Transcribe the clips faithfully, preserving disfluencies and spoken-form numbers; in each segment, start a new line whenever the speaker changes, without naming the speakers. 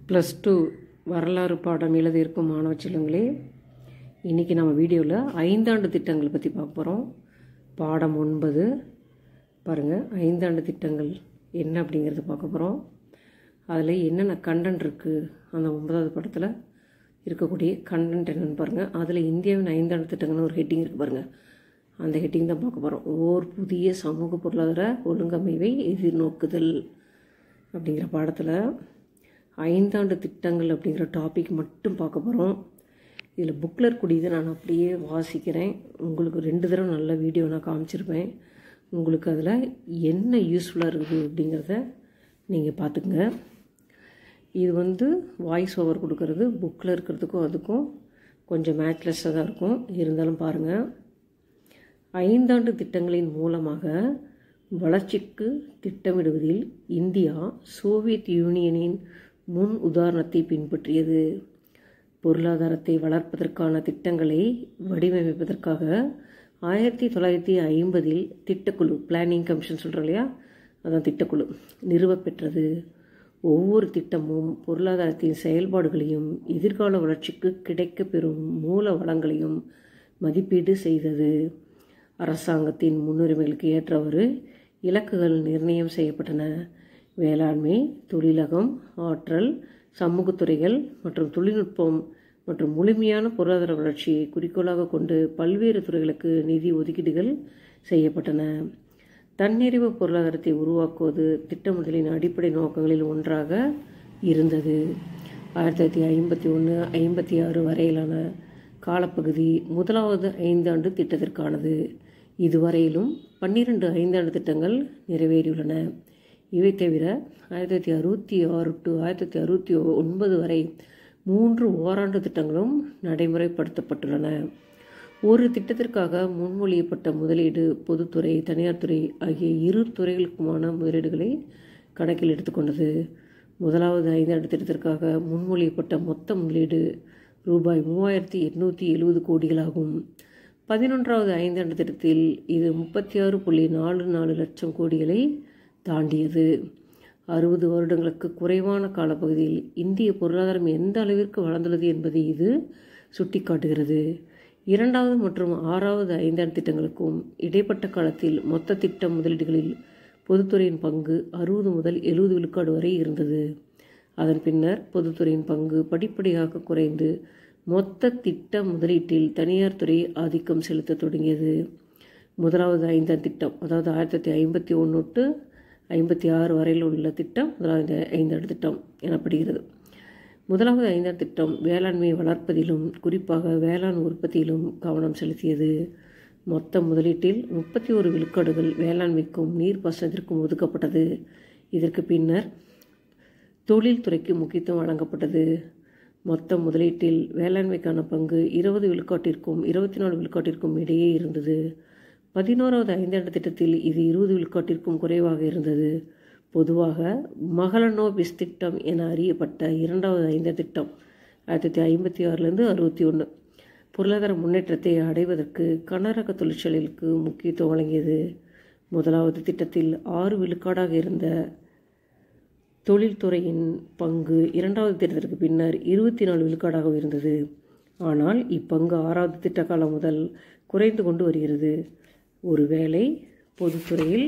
Plus two வரலாறு பாடம் எழுதியிருக்கும் மாணவ செல்வங்களே, இன்றைக்கி நம்ம வீடியோவில் ஐந்தாண்டு திட்டங்கள் பற்றி பார்க்க போகிறோம். பாடம் ஒன்பது பாருங்கள். ஐந்தாண்டு திட்டங்கள் என்ன அப்படிங்கிறது பார்க்க போகிறோம். அதில் என்னென்ன கண்டென்ட் இருக்குது, அந்த ஒன்பதாவது படத்தில் இருக்கக்கூடிய கண்டென்ட் என்னென்னு பாருங்கள். அதில் இந்தியாவின் ஐந்தாண்டு திட்டங்கள்னு ஒரு ஹெட்டிங் இருக்குது பாருங்கள். அந்த ஹெட்டிங் தான் பார்க்க போகிறோம். ஓர் புதிய சமூக பொருளாதார ஒழுங்கமைவை எதிர்நோக்குதல் அப்படிங்கிற பாடத்தில் ஐந்தாண்டு திட்டங்கள் அப்படிங்கிற டாபிக் மட்டும் பார்க்க போகிறோம். இதில் புக்கில் இருக்கக்கூடியதை நான் அப்படியே வாசிக்கிறேன். உங்களுக்கு ரெண்டு தடவை நல்ல வீடியோ நான் காமிச்சிருப்பேன். உங்களுக்கு அதில் என்ன யூஸ்ஃபுல்லாக இருக்குது அப்படிங்கிறத நீங்கள் பார்த்துக்குங்க. இது வந்து வாய்ஸ் ஓவர் கொடுக்கறது, புக்கில் இருக்கிறதுக்கும் அதுக்கும் கொஞ்சம் மேட்ச்லெஸ்ஸாக தான் இருக்கும். இருந்தாலும் பாருங்கள். ஐந்தாண்டு திட்டங்களின் மூலமாக வளர்ச்சிக்கு திட்டமிடுவதில் இந்தியா சோவியத் யூனியனின் முன் உதாரணத்தை பின்பற்றியது. பொருளாதாரத்தை வளர்ப்பதற்கான திட்டங்களை வடிவமைப்பதற்காக ஆயிரத்தி தொள்ளாயிரத்தி ஐம்பதில் திட்டக்குழு, பிளானிங் கமிஷன் சொல்கிறோம் இல்லையா, அதான் திட்டக்குழு நிறுவப்பெற்றது. ஒவ்வொரு திட்டமும் பொருளாதாரத்தின் செயல்பாடுகளையும் எதிர்கால வளர்ச்சிக்கு கிடைக்கப்பெறும் மூல வளங்களையும் மதிப்பீடு செய்தது. அரசாங்கத்தின் முன்னுரிமைகளுக்கு ஏற்றவாறு இலக்குகள் நிர்ணயம் செய்யப்பட்டன. வேளாண்மை, தொழிலகம், ஆற்றல், சமூகத்துறைகள் மற்றும் தொழில்நுட்பம் மற்றும் முழுமையான பொருளாதார வளர்ச்சியை குறிக்கோளாக கொண்டு பல்வேறு துறைகளுக்கு நிதி ஒதுக்கீடுகள் செய்யப்பட்டன. தன்னிறைவு பொருளாதாரத்தை உருவாக்குவது திட்டமிடலின் அடிப்படை நோக்கங்களில் ஒன்றாக இருந்தது. ஆயிரத்தி தொள்ளாயிரத்தி ஐம்பத்தி ஒன்று ஐம்பத்தி ஆறு வரையிலான காலப்பகுதி முதலாவது ஐந்தாண்டு திட்டத்திற்கானது. இதுவரையிலும் பன்னிரண்டு ஐந்தாண்டு திட்டங்கள் நிறைவேறியுள்ளன. இவை தவிர ஆயிரத்தி தொள்ளாயிரத்தி அறுபத்தி ஆறு டு ஆயிரத்தி தொள்ளாயிரத்தி அறுபத்தி ஒன்பது வரை மூன்று ஓராண்டு திட்டங்களும் நடைமுறைப்படுத்தப்பட்டுள்ளன. ஒரு திட்டத்திற்காக முன்மொழியப்பட்ட முதலீடு பொதுத்துறை, தனியார் துறை ஆகிய இரு துறைகளுக்குமான முதலீடுகளை கணக்கில் எடுத்துக்கொண்டது. முதலாவது ஐந்தாண்டு திட்டத்திற்காக முன்மொழியப்பட்ட மொத்த முதலீடு ரூபாய் மூவாயிரத்தி எட்நூற்றி எழுபது கோடிகளாகும். பதினொன்றாவது ஐந்தாண்டு திட்டத்தில் இது முப்பத்தி ஆறு புள்ளி நாலு நாலு லட்சம் கோடிகளை தாண்டியது. அறுபது வருடங்களுக்கு குறைவான காலப்பகுதியில் இந்திய பொருளாதாரம் எந்த அளவிற்கு வளர்ந்துள்ளது என்பதை இது சுட்டிக்காட்டுகிறது. இரண்டாவது மற்றும் ஆறாவது ஐந்தாண்டு திட்டங்களுக்கும் இடைப்பட்ட காலத்தில் மொத்த திட்ட முதலீடுகளில் பொதுத்துறையின் பங்கு அறுபது முதல் எழுபது விழுக்காடு வரை இருந்தது. அதன் பின்னர் பொதுத்துறையின் பங்கு படிப்படியாக குறைந்து மொத்த திட்ட முதலீட்டில் தனியார் துறை ஆதிக்கம் செலுத்த தொடங்கியது. முதலாவது ஐந்தாம் திட்டம், அதாவது ஆயிரத்தி தொள்ளாயிரத்தி ஐம்பத்தி ஒன்று டு ஐம்பத்தி ஆறு வரையில் உள்ள திட்டம் முதலாவது ஐந்தாண்டு திட்டம் எனப்படுகிறது. முதலாவது ஐந்தாம் திட்டம் வேளாண்மையை வளர்ப்பதிலும் குறிப்பாக வேளாண் உற்பத்தியிலும் கவனம் செலுத்தியது. மொத்த முதலீட்டில் முப்பத்தி ஒரு விழுக்காடுகள் வேளாண்மைக்கும் நீர்ப்பாசனத்திற்கும் ஒதுக்கப்பட்டது. இதற்கு பின்னர் தொழில்துறைக்கு முக்கியத்துவம் வழங்கப்பட்டது. மொத்த முதலீட்டில் வேளாண்மைக்கான பங்கு இருபது விழுக்காட்டிற்கும் இருபத்தி நாலு விழுக்காட்டிற்கும் இடையே இருந்தது. பதினோராவது ஐந்தாண்டு திட்டத்தில் இது இருபது விழுக்காட்டிற்கும் குறைவாக இருந்தது. பொதுவாக மகளனோபிஸ் திட்டம் என அறியப்பட்ட இரண்டாவது ஐந்தாண்டு திட்டம் ஆயிரத்தி தொள்ளாயிரத்தி ஐம்பத்தி ஆறுலேருந்து அறுபத்தி ஒன்று பொருளாதார முன்னேற்றத்தை அடைவதற்கு கனரக தொழிற்சாலைகளுக்கு முக்கியத்துவம் வழங்கியது. முதலாவது திட்டத்தில் ஆறு விழுக்காடாக இருந்த தொழில்துறையின் பங்கு இரண்டாவது திட்டத்திற்கு பின்னர் இருபத்தி நாலு விழுக்காடாக இருந்தது. ஆனால் இப்பங்கு ஆறாவது திட்ட காலம் முதல் குறைந்து கொண்டு வருகிறது. ஒருவேளை பொதுத்துறையில்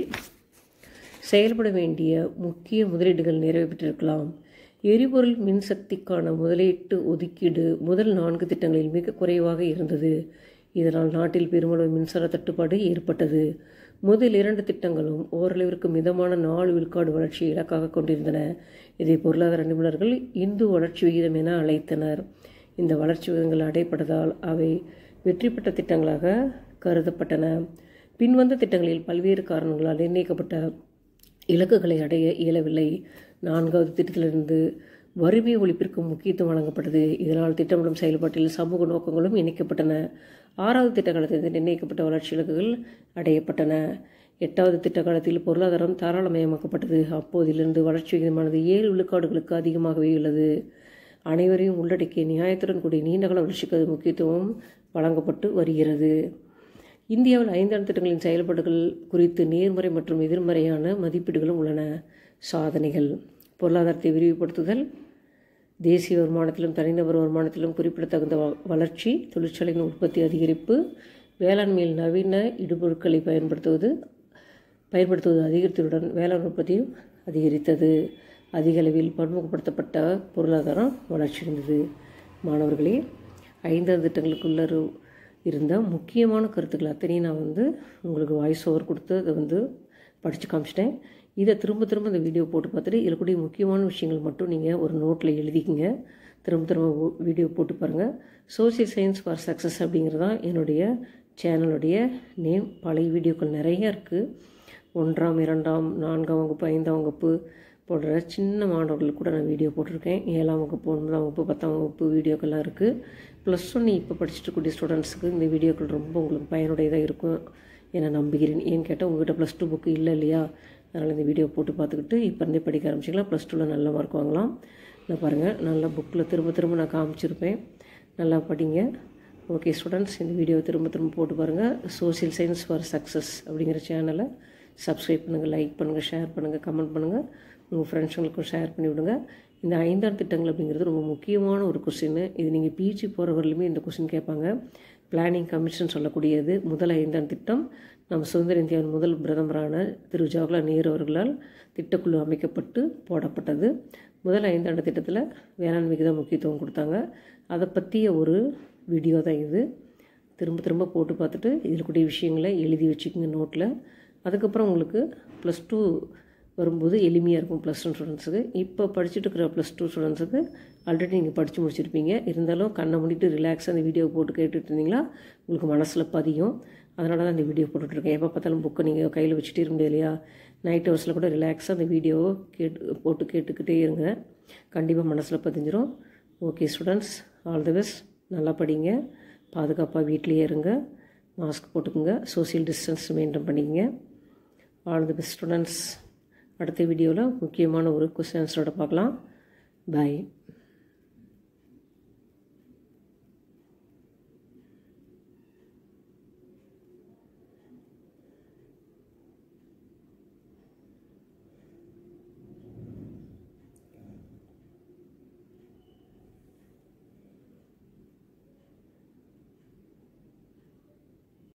செயல்பட வேண்டிய முக்கிய முதலீடுகள் நிறைவேற்றிருக்கலாம். எரிபொருள் மின்சக்திக்கான முதலீட்டு ஒதுக்கீடு முதல் நான்கு திட்டங்களில் மிக குறைவாக இருந்தது. இதனால் நாட்டில் பெருமளவு மின்சார தட்டுப்பாடு ஏற்பட்டது. முதல் இரண்டு திட்டங்களும் ஓரளவிற்கு மிதமான நாலு விழுக்காடு வளர்ச்சியை இலக்காக கொண்டிருந்தன. இதை பொருளாதார நிபுணர்கள் இந்து வளர்ச்சி விகிதம் என அழைத்தனர். இந்த வளர்ச்சி விகிதங்கள் அடைப்பட்டதால் அவை வெற்றி பெற்ற திட்டங்களாக கருதப்பட்டன. பின்வந்த திட்டங்களில் பல்வேறு காரணங்களால் நிர்ணயிக்கப்பட்ட இலக்குகளை அடைய இயலவில்லை. நான்காவது திட்டத்திலிருந்து வறுமை ஒழிப்பிற்கு முக்கியத்துவம் வழங்கப்பட்டது. இதனால் திட்டமிடும் செயல்பாட்டில் சமூக நோக்கங்களும் இணைக்கப்பட்டன. ஆறாவது திட்ட காலத்தில் நிர்ணயிக்கப்பட்ட வளர்ச்சி இலக்குகள் அடையப்பட்டன. எட்டாவது திட்ட காலத்தில் பொருளாதாரம் தாராளமயமாக்கப்பட்டது. அப்போதிலிருந்து வளர்ச்சி விகிதமானது ஏழு விழுக்காடுகளுக்கு அதிகமாகவே உள்ளது. அனைவரையும் உள்ளடக்கிய நியாயத்துடன் கூடிய நீண்டகால வளர்ச்சிக்கு முக்கியத்துவம் வழங்கப்பட்டு வருகிறது. இந்தியாவில் ஐந்தாண்டு திட்டங்களின் செயல்பாடுகள் குறித்து நேர்மறை மற்றும் எதிர்மறையான மதிப்பீடுகளும் உள்ளன. சாதனைகள்: பொருளாதாரத்தை விரிவுபடுத்துதல், தேசிய வருமானத்திலும் தனிநபர் வருமானத்திலும் குறிப்பிடத்தகுந்த வளர்ச்சி, தொழிற்சாலைகளின் உற்பத்தி அதிகரிப்பு, வேளாண்மையில் நவீன இடுபொருட்களை பயன்படுத்துவது பயன்படுத்துவது அதிகரித்ததுடன் வேளாண் உற்பத்தியும் அதிகரித்தது. அதிக அளவில் பன்முகப்படுத்தப்பட்ட பொருளாதாரம் வளர்ச்சியடைந்தது. மாணவர்களே, ஐந்தாவது திட்டங்களுக்குள்ள இருந்த முக்கியமான கருத்துக்கள் அத்தனையும் நான் வந்து உங்களுக்கு வாய்ஸ் ஓவர் கொடுத்து அதை வந்து படித்து காமிச்சிட்டேன். இதை திரும்ப திரும்ப இந்த வீடியோ போட்டு பார்த்துட்டு இதில் கூடிய முக்கியமான விஷயங்கள் மட்டும் நீங்கள் ஒரு நோட்டில் எழுதிக்கிங்க. திரும்ப திரும்ப வீடியோ போட்டு பாருங்கள். சோசியல் சயின்ஸ் ஃபார் சக்ஸஸ் அப்படிங்கிறது தான் என்னுடைய சேனலுடைய நேம். பழைய வீடியோக்கள் நிறையா இருக்குது. ஒன்றாம் இரண்டாம் நான்காம் வகுப்பு ஐந்தாம் வகுப்பு போடுற சின்ன மாணவர்களுக்கு கூட நான் வீடியோ போட்டிருக்கேன். ஏழாம் வகுப்பு ஒன்பதாம் வகுப்பு பத்தாம் வகுப்பு வீடியோக்கள்லாம் இருக்குது. ப்ளஸ் ஒன் இப்போ படிச்சுட்டு இருக்கக்கூடிய ஸ்டூடெண்ட்ஸுக்கு இந்த வீடியோக்கள் ரொம்ப உங்களுக்கு பயனுடையதாக இருக்கும் என நம்புகிறேன். ஏன்னு கேட்டால் உங்கள்கிட்ட ப்ளஸ் டூ புக்கு இல்லை இல்லையா, அதனால் இந்த வீடியோ போட்டு பார்த்துக்கிட்டு இப்போ இருந்தே படிக்க ஆரம்பிச்சிக்கலாம். ப்ளஸ் டூவில் நல்ல மார்க் வாங்கலாம். நான் பாருங்கள், நல்லா புக்கில் திரும்ப திரும்ப நான் காமிச்சிருப்பேன். நல்லா படிங்க. ஓகே ஸ்டூடெண்ட்ஸ், இந்த வீடியோவை திரும்ப திரும்ப போட்டு பாருங்கள். சோசியல் சயின்ஸ் ஃபார் சக்ஸஸ் அப்படிங்கிற சேனலை சப்ஸ்கிரைப் பண்ணுங்கள், லைக் பண்ணுங்கள், ஷேர் பண்ணுங்கள், கமெண்ட் பண்ணுங்கள். உங்கள் ஃப்ரெண்ட்ஸுங்களுக்கும் ஷேர் பண்ணி விடுங்க. இந்த ஐந்தாம் திட்டங்கள் அப்படிங்கிறது ரொம்ப முக்கியமான ஒரு கொஸ்டின். இது நீங்கள் பிஜி போகிறவர்களுமே இந்த கொஸ்டின் கேட்பாங்க. பிளானிங் கமிஷன் சொல்லக்கூடியது முதல் ஐந்தாம் திட்டம் நம்ம சுதந்திர இந்தியாவின் முதல் பிரதமரான திரு ஜவஹர்லால் நேரு அவர்களால் திட்டக்குழு அமைக்கப்பட்டு போடப்பட்டது. முதல் ஐந்தாண்டு திட்டத்தில் வேளாண்மைக்கு தான் முக்கியத்துவம் கொடுத்தாங்க. அதை பற்றிய ஒரு வீடியோ தான் இது. திரும்ப திரும்ப போட்டு பார்த்துட்டு இதில் கூடிய விஷயங்களை எழுதி வச்சுக்கோங்க நோட்டில். அதுக்கப்புறம் உங்களுக்கு ப்ளஸ் டூ வரும்போது எளிமையாக இருக்கும் ப்ளஸ் ஒன் ஸ்டூடெண்ட்ஸுக்கு. இப்போ படிச்சுட்டு இருக்கிற ப்ளஸ் டூ ஸ்டூடெண்ட்ஸுக்கு ஆல்ரெடி நீங்கள் படித்து முடிச்சிருப்பீங்க. இருந்தாலும் கண்ணை மூடிட்டு ரிலாக்ஸாக அந்த வீடியோ போட்டு கேட்டுட்டு இருந்தீங்களா உங்களுக்கு மனசில் பதியும். அதனால தான் இந்த வீடியோ போட்டுட்ருக்கேன். எப்போ பார்த்தாலும் புக்கை நீங்கள் கையில் வச்சுட்டே இருக்க முடியாது இல்லையா. நைட் ஹவர்ஸில் கூட ரிலாக்ஸாக அந்த வீடியோவை கேட்டு போட்டு கேட்டுக்கிட்டே இருங்க. கண்டிப்பாக மனசில் பதிஞ்சிரும். Okay students, all the best. நல்லா படிங்க, பாதுகாப்பாக வீட்லேயே இருங்க, மாஸ்க் போட்டுக்குங்க, சோசியல் டிஸ்டன்ஸ் மெயின்டைன் பண்ணிக்கங்க. All the best students. அடுத்த வீடியோவில் முக்கியமான ஒரு கொஸ்டின் ஆன்சரோட பார்க்கலாம். பாய்.